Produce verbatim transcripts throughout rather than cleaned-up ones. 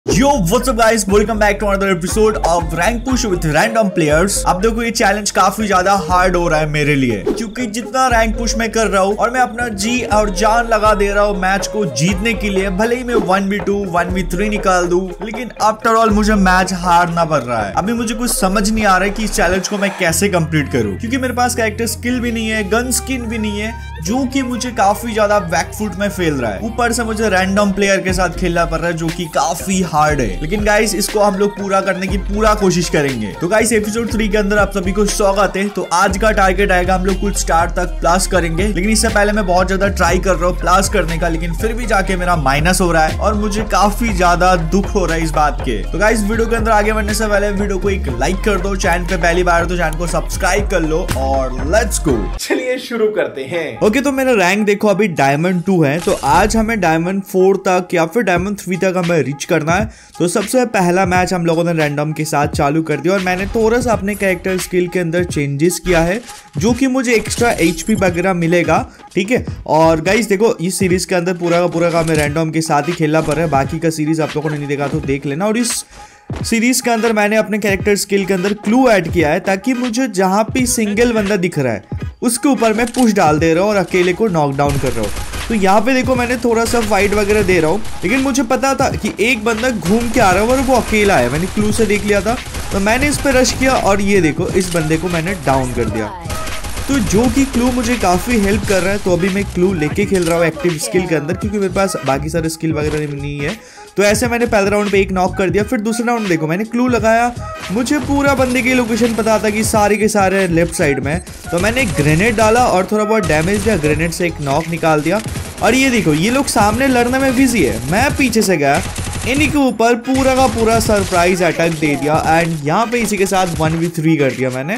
Yo, what's up guys? Welcome back to another episode of Rank Push with Random Players। अब देखो ये challenge काफी ज्यादा hard हो रहा है मेरे लिए, क्योंकि जितना रैंक पुश मैं कर रहा हूँ और मैं अपना जी और जान लगा दे रहा हूँ मैच को जीतने के लिए। भले ही मैं one v two one v three निकाल दूं, लेकिन आफ्टर ऑल मुझे मैच हारना पड़ रहा है। अभी मुझे कुछ समझ नहीं आ रहा है कि इस चैलेंज को मैं कैसे कंप्लीट करूँ, क्योंकि मेरे पास कैरेक्टर स्किल भी नहीं है, गन स्किन भी नहीं है, जो कि मुझे काफी ज्यादा बैकफुट में फेल रहा है। ऊपर से मुझे रैंडम प्लेयर के साथ खेलना पड़ रहा है, जो कि काफी हार्ड है। लेकिन गाइस इसको हम लोग पूरा करने की पूरा कोशिश करेंगे। तो गाइस एपिसोड थ्री के अंदर आप सभी को स्वागत है। तो आज का टारगेट आएगा, हम लोग कुछ स्टार तक प्लस करेंगे, लेकिन इससे पहले मैं बहुत ज्यादा ट्राई कर रहा हूँ प्लस करने का, लेकिन फिर भी जाके मेरा माइनस हो रहा है और मुझे काफी ज्यादा दुख हो रहा है इस बात के। तो गाइस वीडियो के अंदर आगे बढ़ने से पहले वीडियो को एक लाइक कर दो, चैनल पे पहली बार तो चैनल को सब्सक्राइब कर लो और लेट्स गो। चलिए शुरू करते हैं। ओके, तो मेरा रैंक देखो अभी डायमंड टू है, तो आज हमें डायमंड फोर तक या फिर डायमंड थ्री तक हमें रीच करना है। तो सबसे पहला मैच हम लोगों ने रैंडम के साथ चालू कर दिया और मैंने थोड़ा सा अपने कैरेक्टर स्किल के अंदर चेंजेस किया है, जो कि मुझे एक्स्ट्रा एचपी वगैरह मिलेगा। ठीक है, और गाइस देखो इस सीरीज के अंदर पूरा का पूरा का हमें रैंडम के साथ ही खेलना पड़ रहा है। बाकी का सीरीज आप लोगों ने नहीं देखा तो देख लेना। और इस सीरीज के अंदर मैंने अपने कैरेक्टर स्किल के अंदर क्लू ऐड किया है, ताकि मुझे जहां पे सिंगल बंदा दिख रहा है उसके ऊपर मैं पुश डाल दे रहा हूँ और अकेले को नॉकडाउन कर रहा हूँ। तो यहाँ पे देखो मैंने थोड़ा सा फाइट वगैरह दे रहा हूँ, लेकिन मुझे पता था कि एक बंदा घूम के आ रहा है और वो अकेला है। मैंने क्लू से देख लिया था, तो मैंने इस पे रश किया और ये देखो इस बंदे को मैंने डाउन कर दिया। तो जो कि क्लू मुझे काफी हेल्प कर रहा है। तो अभी मैं क्लू लेके खेल रहा हूँ एक्टिव स्किल के अंदर, क्योंकि मेरे पास बाकी सारे स्किल वगैरह नहीं है। तो ऐसे मैंने पहले राउंड पे एक नॉक कर दिया, फिर दूसरे राउंड देखो मैंने क्लू लगाया, मुझे पूरा बंदे की लोकेशन पता था कि सारे के सारे लेफ्ट साइड में। तो मैंने एक ग्रेनेड डाला और थोड़ा बहुत डैमेज दिया, ग्रेनेड से एक नॉक निकाल दिया। और ये देखो ये लोग सामने लड़ने में बिजी है, मैं पीछे से गया, इन्हीं के ऊपर पूरा का पूरा सरप्राइज अटैक दे दिया एंड यहाँ पे इसी के साथ वन वी थ्री कर दिया मैंने।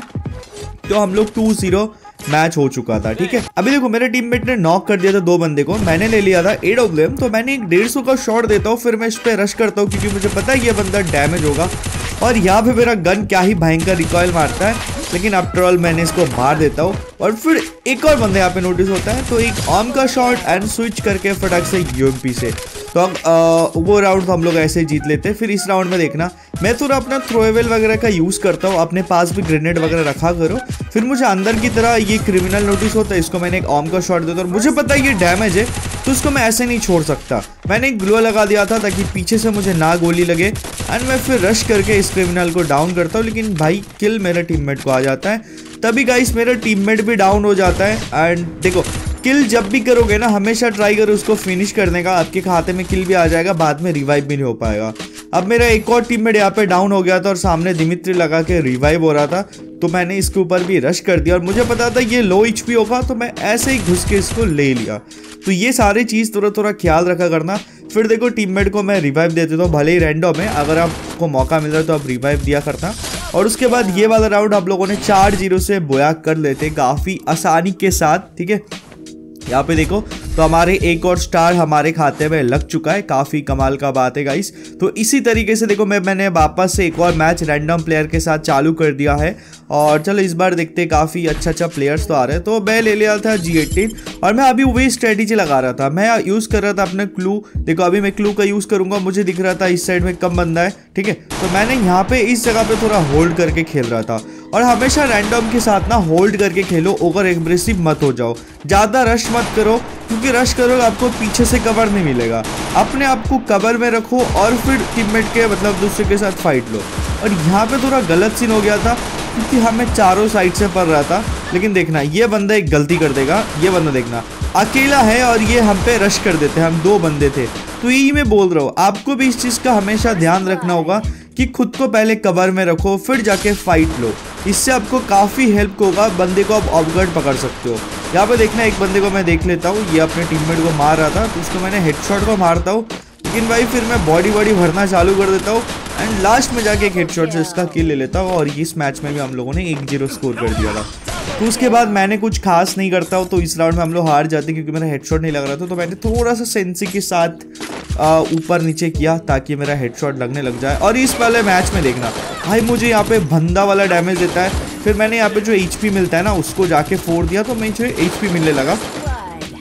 तो हम लोग टू जीरो मैच हो चुका था। ठीक है, अभी देखो मेरे टीममेट ने नॉक कर दिया था दो बंदे को, मैंने ले लिया था एट ऑफ देम। तो मैंने एक डेढ़ सौ का शॉट देता हूँ, फिर मैं इस पे रश करता हूँ, क्योंकि मुझे पता है ये बंदा डैमेज होगा। और यहाँ पे मेरा गन क्या ही भयंकर रिकॉइल मारता है, लेकिन आफ्टर ऑल मैंने इसको मार देता हूँ। और फिर एक और बंदा यहाँ पे नोटिस होता है, तो एक आर्म का शॉट एंड स्विच करके फटाक से यूएमपी से। तो अब वो राउंड तो हम लोग ऐसे ही जीत लेते हैं। फिर इस राउंड में देखना मैं थोड़ा अपना थ्रोएबल वगैरह का यूज़ करता हूँ, अपने पास भी ग्रेनेड वगैरह रखा करो। फिर मुझे अंदर की तरह ये क्रिमिनल नोटिस होता है, इसको मैंने एक आर्म का शॉट देता हूँ और मुझे पता है ये डैमेज है, तो उसको मैं ऐसे नहीं छोड़ सकता। मैंने एक ग्लू लगा दिया था ताकि पीछे से मुझे ना गोली लगे एंड मैं फिर रश करके इस क्रिमिनल को डाउन करता हूँ। लेकिन भाई किल मेरे टीममेट को आ जाता है, तभी गाइस मेरा टीममेट भी डाउन हो जाता है। एंड देखो किल जब भी करोगे ना, हमेशा ट्राई करो उसको फिनिश करने का, आपके खाते में किल भी आ जाएगा, बाद में रिवाइव भी नहीं हो पाएगा। अब मेरा एक और टीममेट यहाँ पे डाउन हो गया था और सामने दिमित्री लगा के रिवाइव हो रहा था, तो मैंने इसके ऊपर भी रश कर दिया और मुझे पता था ये लो एचपी होगा, तो मैं ऐसे ही घुस के इसको ले लिया। तो ये सारी चीज़ थोड़ा थोड़ा ख्याल रखा करना। फिर देखो टीममेट को मैं रिवाइव दे देता हूँ, भले ही रैंडम है, अगर आपको मौका मिल रहा है तो आप रिवाइव दिया करना। और उसके बाद ये वाला राउंड आप लोगों ने चार जीरो से बोया कर लेते काफ़ी आसानी के साथ। ठीक है, यहाँ पे देखो तो हमारे एक और स्टार हमारे खाते में लग चुका है, काफ़ी कमाल का बात है गाइस। तो इसी तरीके से देखो मैं मैंने वापस से एक और मैच रैंडम प्लेयर के साथ चालू कर दिया है। और चलो इस बार देखते हैं, काफ़ी अच्छा अच्छा प्लेयर्स तो आ रहे हैं। तो मैं ले लिया था जी एटीन और मैं अभी वही स्ट्रेटेजी लगा रहा था, मैं यूज़ कर रहा था अपने क्लू। देखो अभी मैं क्लू का यूज़ करूँगा, मुझे दिख रहा था इस साइड में कम बंदा है। ठीक है, तो मैंने यहाँ पे इस जगह पे थोड़ा होल्ड करके खेल रहा था। और हमेशा रैंडम के साथ ना होल्ड करके खेलो, ओवर एग्रेसिव मत हो जाओ, ज़्यादा रश मत करो, क्योंकि रश करोगे आपको पीछे से कवर नहीं मिलेगा। अपने आप को कवर में रखो और फिर टीममेट के मतलब दूसरे के साथ फाइट लो। और यहाँ पे थोड़ा गलत सीन हो गया था, क्योंकि हमें चारों साइड से पड़ रहा था। लेकिन देखना ये बंदा एक गलती कर देगा, ये बंदा देखना अकेला है और ये हम पे रश कर देते हैं, हम दो बंदे थे। तो यही मैं बोल रहा हूँ, आपको भी इस चीज़ का हमेशा ध्यान रखना होगा कि खुद को पहले कवर में रखो, फिर जाके फाइट लो। इससे आपको काफ़ी हेल्प होगा, बंदे को आप ऑफ गार्ड पकड़ सकते हो। यहाँ पे देखना एक बंदे को मैं देख लेता हूँ, ये अपने टीममेट को मार रहा था, तो उसको मैंने हेडशॉट को मारता हूँ, लेकिन भाई फिर मैं बॉडी बॉडी भरना चालू कर देता हूँ एंड लास्ट में जाके एक हेडशॉट से इसका किल ले लेता हूँ। और इस मैच में भी हम लोगों ने एक जीरो स्कोर कर दिया था। तो उसके बाद मैंने कुछ खास नहीं करता हूँ, तो इस राउंड में हम लोग हार जाते क्योंकि मेरा हेडशॉट नहीं लग रहा था। तो मैंने थोड़ा सा सेंसी के साथ ऊपर नीचे किया ताकि मेरा हेडशॉट लगने लग जाए। और इस वाले मैच में देखना भाई मुझे यहाँ पे भंदा वाला डैमेज देता है, फिर मैंने यहाँ पे जो एचपी मिलता है ना उसको जाके फोड़ दिया, तो मुझे एचपी मिलने लगा।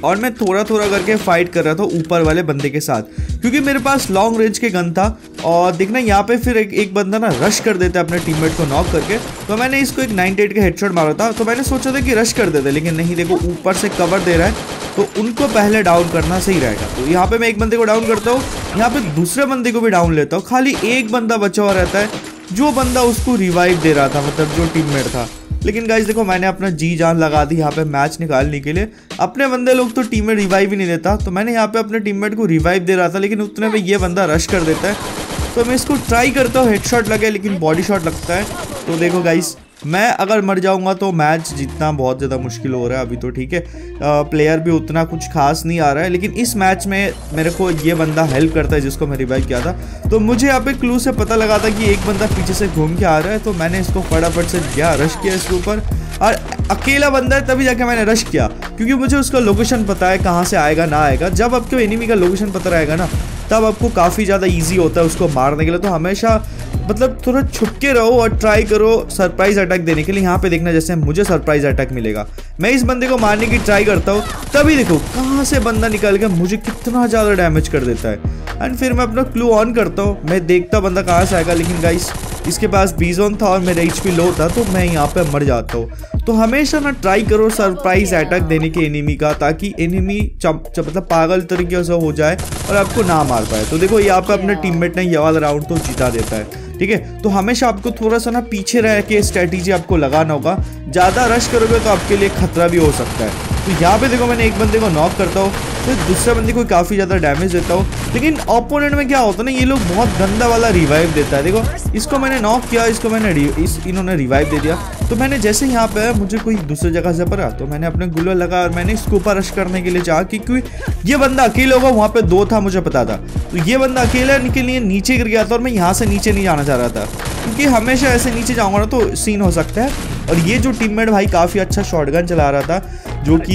और मैं थोड़ा थोड़ा करके फाइट कर रहा था ऊपर वाले बंदे के साथ, क्योंकि मेरे पास लॉन्ग रेंज के गन था। और देखना यहाँ पे फिर एक, एक बंदा ना रश कर देता है अपने टीममेट को नॉक करके, तो मैंने इसको एक नाइंटी एट का हेडशॉट मारा था। तो मैंने सोचा था कि रश कर देते, लेकिन नहीं, देखो ऊपर से कवर दे रहा है, तो उनको पहले डाउन करना सही रहेगा। तो यहाँ पे मैं एक बंदे को डाउन करता हूँ, यहाँ पे दूसरे बंदे को भी डाउन लेता हूँ। खाली एक बंदा बचा हुआ रहता है, जो बंदा उसको रिवाइव दे रहा था, मतलब जो टीममेट था। लेकिन गाइस देखो, मैंने अपना जी जान लगा दी यहाँ पे मैच निकालने के लिए। अपने बंदे लोग तो टीममेट रिवाइव ही नहीं देता, तो मैंने यहाँ पे अपने टीममेट को रिवाइव दे रहा था, लेकिन उतने में ये बंदा रश कर देता है। तो मैं इसको ट्राई करता हूँ, हेडशॉट लगे लेकिन बॉडी शॉट लगता है। तो देखो गाइस, मैं अगर मर जाऊंगा तो मैच जीतना बहुत ज़्यादा मुश्किल हो रहा है अभी तो, ठीक है। प्लेयर भी उतना कुछ खास नहीं आ रहा है, लेकिन इस मैच में मेरे को ये बंदा हेल्प करता है जिसको मैं रिवाइव किया था। तो मुझे यहाँ पे क्लू से पता लगा था कि एक बंदा पीछे से घूम के आ रहा है, तो मैंने इसको फटाफट से गया, रश किया इसके ऊपर। और अकेला बंदा है तभी जाके मैंने रश किया, क्योंकि मुझे उसका लोकेशन पता है कहाँ से आएगा ना आएगा। जब आपको एनिमी का लोकेशन पता रहेगा ना, तब आपको काफ़ी ज़्यादा ईजी होता है उसको मारने के लिए। तो हमेशा मतलब थोड़ा छुप के रहो और ट्राई करो सरप्राइज अटैक देने के लिए। यहाँ पे देखना जैसे मुझे सरप्राइज अटैक मिलेगा, मैं इस बंदे को मारने की ट्राई करता हूँ, तभी देखो कहाँ से बंदा निकल के मुझे कितना ज़्यादा डैमेज कर देता है। एंड फिर मैं अपना क्लू ऑन करता हूँ, मैं देखता बंदा कहाँ से आएगा। लेकिन गाइस, इसके पास बीजोन था और मेरा एचपी लो था, तो मैं यहाँ पे मर जाता हूँ। तो हमेशा ना ट्राई करो सरप्राइज अटैक देने के एनिमी का, ताकि एनिमी मतलब पागल तरीके से हो जाए और आपको ना मार पाए। तो देखो यहाँ पे अपने टीममेट ने ये वाला राउंड तो जीता देता है, ठीक है। तो हमेशा आपको थोड़ा सा ना पीछे रह के स्ट्रेटेजी आपको लगाना होगा। ज़्यादा रश करोगे तो आपके लिए खतरा भी हो सकता है। तो यहाँ पे देखो, मैंने एक बंदे को नॉक करता हूँ, फिर तो दूसरे बंदे को काफ़ी ज़्यादा डैमेज देता हूँ। लेकिन ओपोनेंट में क्या होता है ना, ये लोग बहुत गंदा वाला रिवाइव देता है। देखो, इसको मैंने नॉक किया, इसको मैंने इस इन्होंने रिवाइव दे दिया। तो मैंने जैसे यहाँ पे मुझे कोई दूसरी जगह से पड़ा, तो मैंने अपने गुल्ला लगा और मैंने इसको ऊपर रश करने के लिए चाहा, क्योंकि ये बंदा अकेले होगा, वहाँ पे दो था मुझे पता था। तो ये बंदा अकेले के लिए नीचे गिर गया था और मैं यहाँ से नीचे नहीं जाना चाह रहा था, क्योंकि हमेशा ऐसे नीचे जाऊँगा ना तो सीन हो सकता है। और ये जो टीममेट भाई काफ़ी अच्छा शॉटगन चला रहा था, जो कि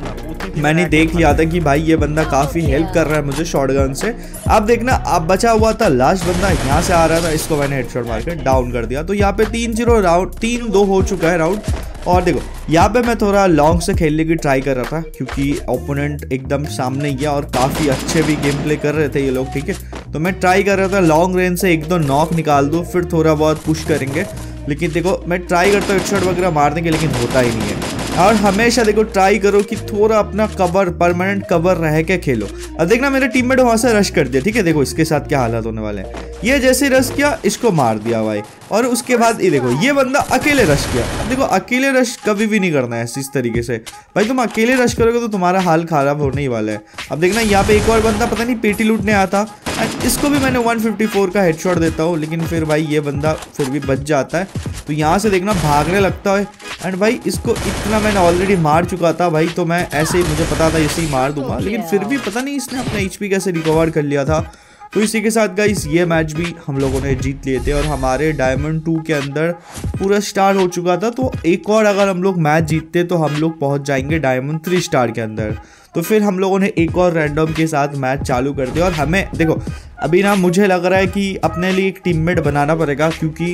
मैंने देख लिया था कि भाई ये बंदा काफ़ी हेल्प कर रहा है मुझे शॉटगन से। अब देखना, अब बचा हुआ था लास्ट बंदा, यहाँ से आ रहा था, इसको मैंने हेडशॉट मार के डाउन कर दिया। तो यहाँ पे तीन जीरो राउंड तीन दो हो चुका है राउंड। और देखो यहाँ पे मैं थोड़ा लॉन्ग से खेलने की ट्राई कर रहा था, क्योंकि ओपोनेंट एकदम सामने ही है और काफ़ी अच्छे भी गेम प्ले कर रहे थे ये लोग, ठीक है। तो मैं ट्राई कर रहा था लॉन्ग रेंज से एक दो नॉक निकाल दूँ, फिर थोड़ा बहुत पुश करेंगे। लेकिन देखो, मैं ट्राई करता हूँ हेडशॉट वगैरह मारने के, लेकिन होता ही नहीं है। और हमेशा देखो ट्राई करो कि थोड़ा अपना कवर, परमानेंट कवर रह के खेलो। अब देखना, मेरे टीममेट वहाँ से रश कर दिया, ठीक है। देखो इसके साथ क्या हालत होने वाले हैं। ये जैसे रश किया, इसको मार दिया भाई। और उसके बाद ये देखो, ये बंदा अकेले रश किया। अब देखो, अकेले रश कभी भी नहीं करना है इस तरीके से भाई। तुम अकेले रश करोगे तो तुम्हारा हाल खराब होने ही वाला है। अब देखना, यहाँ पे एक और बंदा पता नहीं पेटी लूटने आया था, एंड इसको भी मैंने वन फिफ्टी फोर का हेडशॉट देता हूँ, लेकिन फिर भाई ये बंदा फिर भी बच जाता है। तो यहाँ से देखना भागने लगता है, एंड भाई इसको इतना मैंने ऑलरेडी मार चुका था भाई, तो मैं ऐसे ही, मुझे पता था इसे ही मार दूंगा, लेकिन फिर भी पता नहीं इसने अपना एचपी कैसे रिकवर कर लिया था। तो इसी के साथ गाइस, ये मैच भी हम लोगों ने जीत लिए थे और हमारे डायमंड टू के अंदर पूरा स्टार हो चुका था। तो एक और अगर हम लोग मैच जीतते तो हम लोग पहुंच जाएंगे डायमंड थ्री स्टार के अंदर। तो फिर हम लोगों ने एक और रैंडम के साथ मैच चालू कर दिया। और हमें देखो, अभी ना मुझे लग रहा है कि अपने लिए एक टीममेट बनाना पड़ेगा, क्योंकि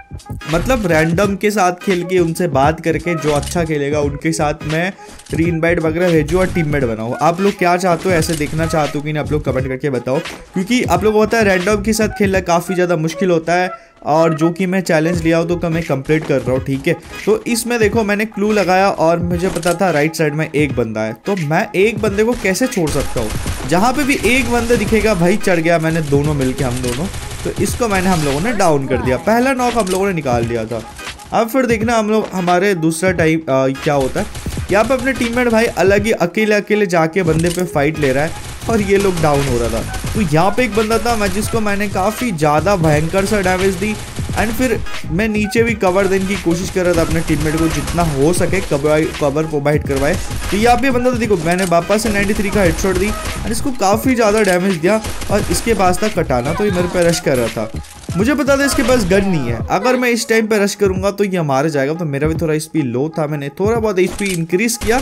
मतलब रैंडम के साथ खेल के उनसे बात करके जो अच्छा खेलेगा उनके साथ मैं रीइनवाइट वगैरह भेजूँ और टीममेट बनाऊँ। आप लोग क्या चाहते हो, ऐसे देखना चाहते हो कि नहीं, आप लोग कमेंट करके बताओ। क्योंकि आप लोगों को पता है रैंडम के साथ खेलना काफ़ी ज़्यादा मुश्किल होता है, और जो कि मैं चैलेंज लिया हूँ तो मैं कंप्लीट कर रहा हूँ, ठीक है। तो इसमें देखो, मैंने क्लू लगाया और मुझे पता था राइट साइड में एक बंदा है, तो मैं एक बंदे को कैसे छोड़ सकता हूँ। जहाँ पे भी एक बंदा दिखेगा भाई, चढ़ गया मैंने, दोनों मिलके हम दोनों। तो इसको मैंने हम लोगों ने डाउन कर दिया, पहला नॉक हम लोगों ने निकाल दिया था। अब फिर देखना हम लोग हमारे दूसरा टाइम क्या होता है। यहाँ पे अपने टीममेट भाई अलग ही अकेले अकेले जाके बंदे पे फाइट ले रहा है और ये लोग डाउन हो रहा था। तो यहाँ पे एक बंदा था मैं जिसको मैंने काफ़ी ज़्यादा भयंकर सा डैमेज दी, एंड फिर मैं नीचे भी कवर देने की कोशिश कर रहा था अपने टीममेट को, जितना हो सके कवर कवर प्रोवाइड करवाए। तो यहाँ पे बंदा था, देखो मैंने वापस से नाइन्टी थ्री का हेडशॉट दी और इसको काफ़ी ज़्यादा डैमेज दिया, और इसके पास था कटाना, तो ये मेरे पे रश कर रहा था। मुझे पता था इसके पास गन नहीं है, अगर मैं इस टाइम पे रश करूंगा तो ये मार जाएगा। तो मेरा भी थोड़ा एचपी लो था, मैंने थोड़ा बहुत एचपी इंक्रीज किया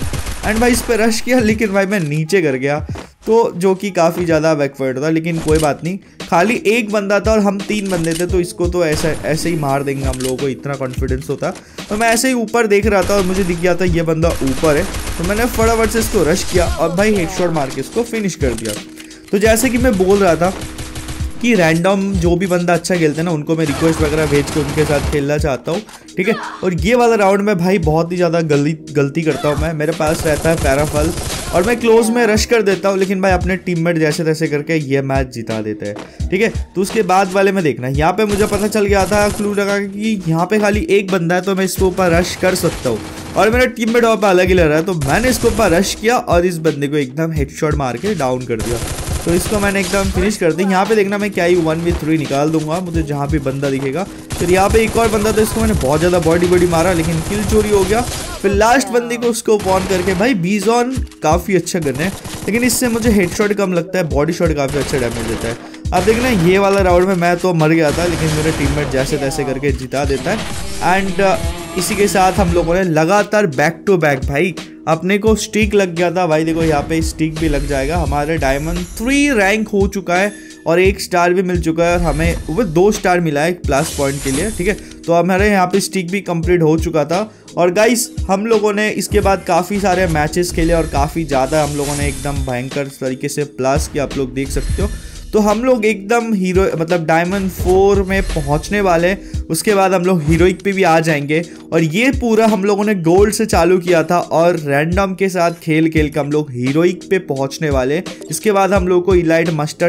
एंड भाई इस पर रश किया, लेकिन भाई मैं नीचे गिर गया, तो जो कि काफ़ी ज़्यादा बैकवर्ड था, लेकिन कोई बात नहीं। खाली एक बंदा था और हम तीन बंदे थे, तो इसको तो ऐसा ऐसे ही मार देंगे हम लोगों को, इतना कॉन्फिडेंस होता। तो मैं ऐसे ही ऊपर देख रहा था और मुझे दिख गया था ये बंदा ऊपर है, तो मैंने फटाफट से इसको रश किया और भाई हेडशॉट मार के इसको फिनिश कर दिया। तो जैसे कि मैं बोल रहा था कि रैंडम जो भी बंदा अच्छा खेलते हैं ना, उनको मैं रिक्वेस्ट वगैरह भेज के उनके साथ खेलना चाहता हूँ, ठीक है। और ये वाला राउंड में भाई बहुत ही ज़्यादा गलती गलती करता हूँ मैं। मेरे पास रहता है पैराफल और मैं क्लोज में रश कर देता हूँ, लेकिन भाई अपने टीममेट जैसे तैसे करके ये मैच जिता देते हैं, ठीक है। तो उसके बाद वाले में देखना, यहाँ पे मुझे पता चल गया था, क्लू लगा कि यहाँ पे खाली एक बंदा है, तो मैं इसके ऊपर रश कर सकता हूँ। और मेरा टीममेट वहाँ पे अलग ही लग रहा है, तो मैंने इसके ऊपर रश किया और इस बंदे को एकदम हेडशॉट मार के डाउन कर दिया। तो इसको मैंने एकदम फिनिश कर दी। यहाँ पे देखना मैं क्या ही वन वी थ्री निकाल दूंगा मुझे जहाँ पे बंदा दिखेगा। फिर यहाँ पे एक और बंदा था, इसको मैंने बहुत ज़्यादा बॉडी बॉडी मारा, लेकिन किल चोरी हो गया। फिर लास्ट बंदे को उसको ऑन करके, भाई बीजॉन काफ़ी अच्छा गन है, लेकिन इससे मुझे हेडशॉट कम लगता है, बॉडी शॉट काफ़ी अच्छा डैमेज देता है। अब देखना ये वाला राउंड में मैं तो मर गया था, लेकिन मेरे टीममेट जैसे तैसे करके जिता देता है। एंड इसी के साथ हम लोगों ने लगातार बैक टू बैक, भाई अपने को स्टिक लग गया था, भाई देखो यहाँ पे स्टिक भी लग जाएगा। हमारे डायमंड थ्री रैंक हो चुका है और एक स्टार भी मिल चुका है, और हमें वो दो स्टार मिला है प्लस पॉइंट के लिए, ठीक है। तो हमारे यहाँ पे स्टिक भी कंप्लीट हो चुका था। और गाइस हम लोगों ने इसके बाद काफ़ी सारे मैचेस खेले और काफ़ी ज़्यादा हम लोगों ने एकदम भयंकर तरीके से प्लस किया, आप लोग देख सकते हो। तो हम लोग एकदम हीरो मतलब डायमंड फोर में पहुंचने वाले, उसके बाद हम लोग हीरोइक पे भी आ जाएंगे। और ये पूरा हम लोगों ने गोल्ड से चालू किया था और रैंडम के साथ खेल खेल के हम लोग हीरोइक पे पहुंचने वाले। इसके बाद हम लोग को इलाइट मास्टर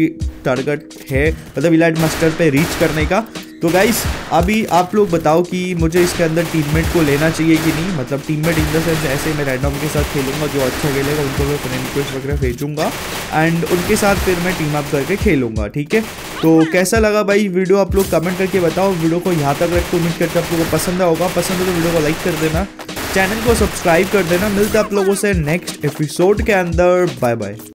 टारगेट है, मतलब इलाइट मास्टर पे रीच करने का। तो गाइस अभी आप लोग बताओ कि मुझे इसके अंदर टीममेट को लेना चाहिए कि नहीं, मतलब टीममेट इन द सेंस ऐसे मैं रैंडम के साथ खेलूंगा, जो अच्छा खेलेगा उनको मैं फ्रेंड रिक्वेस्ट वगैरह भेजूंगा एंड उनके साथ फिर मैं टीम अप करके खेलूंगा, ठीक है। तो कैसा लगा भाई वीडियो, आप लोग कमेंट करके बताओ। वीडियो को यहाँ तक रख के उम्मीद करके आप लोगों को पसंद होगा। पसंद हो तो वीडियो को लाइक कर देना, चैनल को सब्सक्राइब कर देना। मिलते हैं आप लोगों से नेक्स्ट एपिसोड के अंदर। Bye bye.